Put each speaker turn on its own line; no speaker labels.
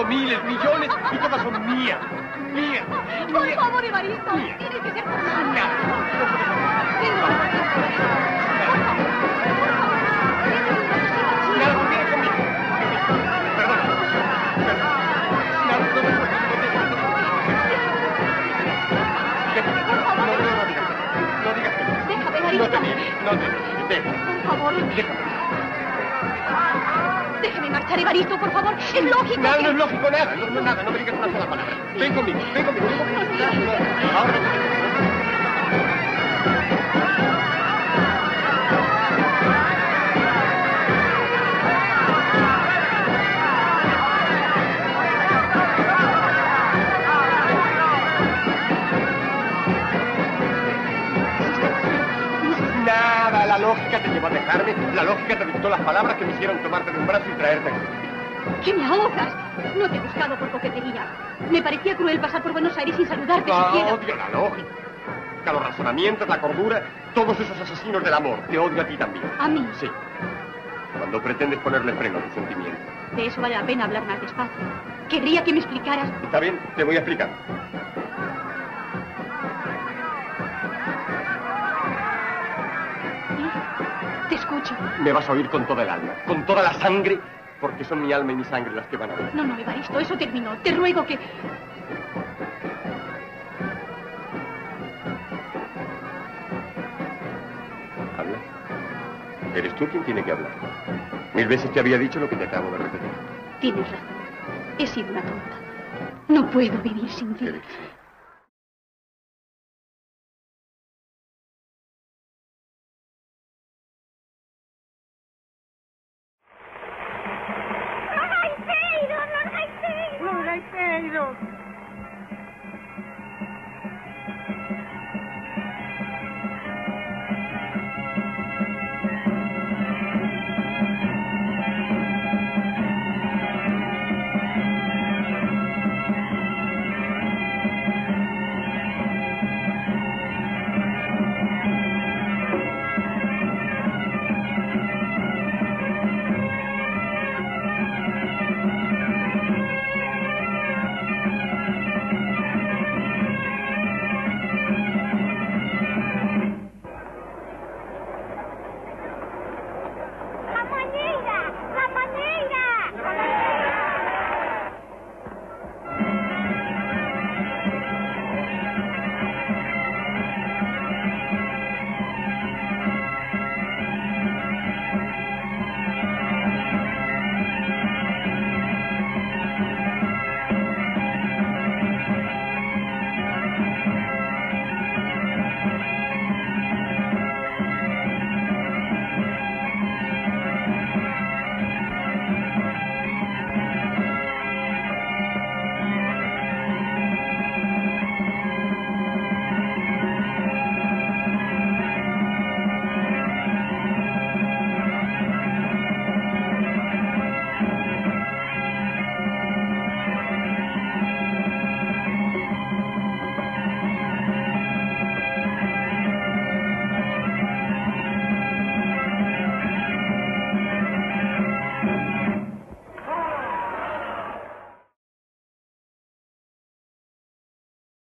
conozco miles, millones, y todas son mías. Mías.
Por favor, Evaristo,
Mía.
tienes que ser formado.
Nada. Nada, viene conmigo. Perdón. Nada, no me puedo. No digas que no.
Déjame,
No
Evaristo.
te niegues, no te niegues. Déjame.
Por favor.
Déjame.
Déjeme marchar, Evaristo, por favor. Es lógico
Nada,
que...
no es lógico, nada. No, nada, no me digas una sola palabra. Ven conmigo, ven conmigo. Ahora nada, la lógica te llevó a dejarme, la lógica te dictó las palabras que me hicieron tomarte de un brazo y traerte aquí.
¿Qué me ahogas? No te he buscado por coquetería. Me parecía cruel pasar por Buenos Aires sin saludarte siquiera.
Odio la lógica, los razonamientos, la cordura, todos esos asesinos del amor. Te odio a ti también.
¿A mí?
Sí. Cuando pretendes ponerle freno a tus sentimientos.
De eso vale la pena hablar más despacio. Querría que me explicaras...
Está bien, te voy a explicar.
Te escucho.
Me vas a oír con toda el alma, con toda la sangre, porque son mi alma y mi sangre las que van a oír.
No, Evaristo, eso terminó. Te ruego que...
Habla. Eres tú quien tiene que hablar. 1000 veces te había dicho lo que te acabo de repetir.
Tienes razón. He sido una tonta. No puedo vivir sin ti.
Eres.